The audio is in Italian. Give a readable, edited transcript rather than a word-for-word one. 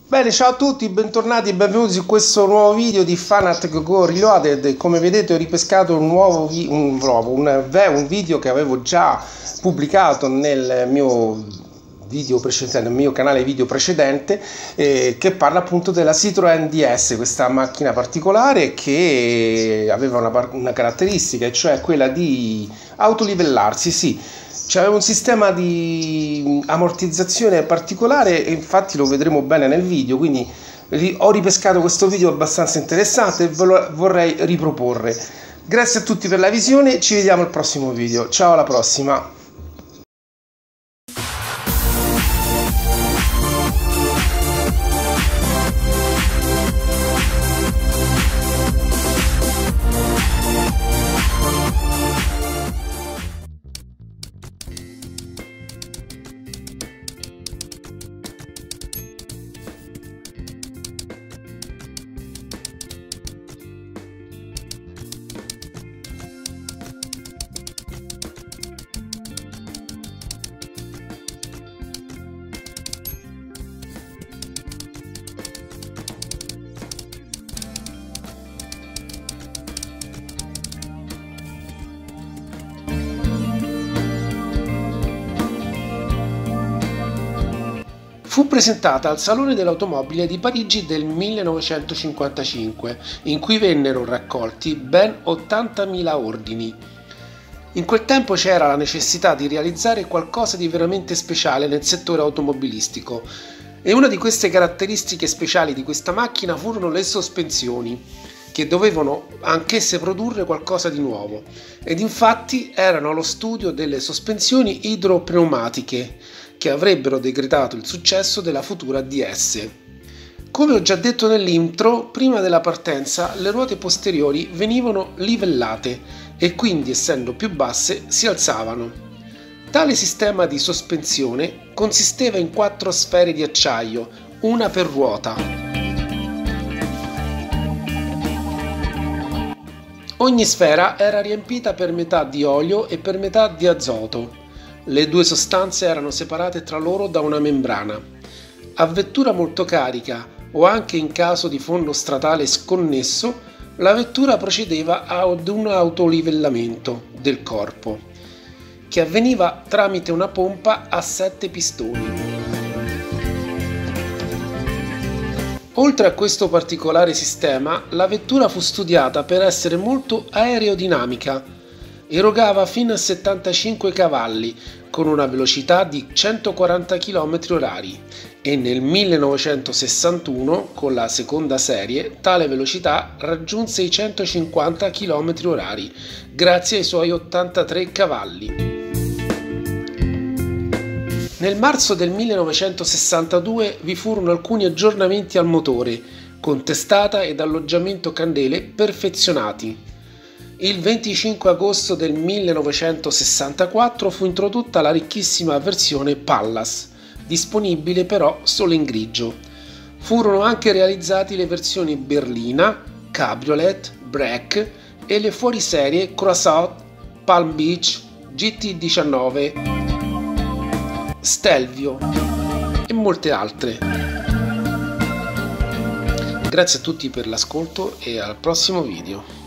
Bene, ciao a tutti, bentornati e benvenuti su questo nuovo video di Fanatec Go Reloaded. Come vedete ho ripescato un video che avevo già pubblicato nel mio video precedente, nel mio canale video precedente, che parla appunto della Citroën DS, questa macchina particolare che aveva una caratteristica, e cioè quella di autolivellarsi. Sì, c'aveva un sistema di ammortizzazione particolare e infatti lo vedremo bene nel video, quindi ho ripescato questo video abbastanza interessante e ve lo vorrei riproporre. Grazie a tutti per la visione, ci vediamo al prossimo video, ciao, alla prossima! Fu presentata al Salone dell'Automobile di Parigi del 1955, in cui vennero raccolti ben 80.000 ordini. In quel tempo c'era la necessità di realizzare qualcosa di veramente speciale nel settore automobilistico, e una di queste caratteristiche speciali di questa macchina furono le sospensioni, che dovevano anch'esse produrre qualcosa di nuovo, ed infatti erano allo studio delle sospensioni idropneumatiche, che avrebbero decretato il successo della futura DS. Come ho già detto nell'intro, prima della partenza le ruote posteriori venivano livellate e quindi, essendo più basse, si alzavano. Tale sistema di sospensione consisteva in 4 sfere di acciaio, una per ruota. Ogni sfera era riempita per metà di olio e per metà di azoto. Le due sostanze erano separate tra loro da una membrana. A vettura molto carica o anche in caso di fondo stradale sconnesso, la vettura procedeva ad un autolivellamento del corpo, che avveniva tramite una pompa a 7 pistoni. Oltre a questo particolare sistema, la vettura fu studiata per essere molto aerodinamica. Erogava fino a 75 cavalli con una velocità di 140 km/h e nel 1961, con la seconda serie, tale velocità raggiunse i 150 km/h grazie ai suoi 83 cavalli. Nel marzo del 1962 vi furono alcuni aggiornamenti al motore, con testata ed alloggiamento candele perfezionati. Il 25 agosto del 1964 fu introdotta la ricchissima versione Pallas, disponibile però solo in grigio. Furono anche realizzati le versioni berlina, cabriolet, break e le fuoriserie Croissant, Palm Beach, GT19, Stelvio e molte altre. Grazie a tutti per l'ascolto e al prossimo video.